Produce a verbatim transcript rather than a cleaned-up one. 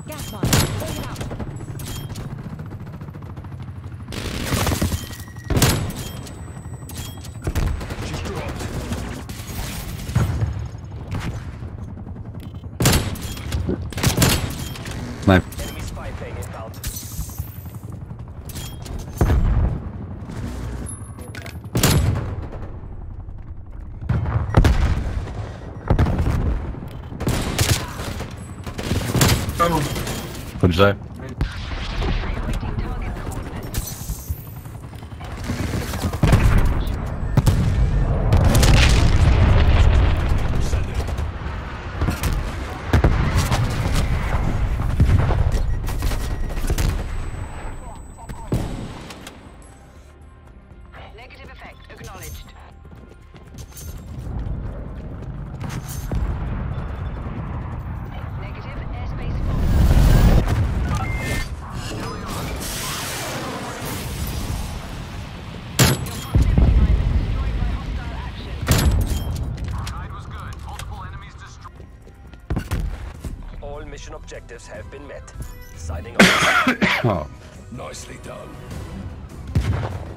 Gas mine. Bring it out. She's dropped. Snipe. Enemy spy plane inbound. What'd you say? Negative effect acknowledged. Negative airspace full. Your proximity mine is destroyed by hostile action. Tide was good. Multiple enemies destroyed. All mission objectives have been met. Signing off. Oh. Nicely done.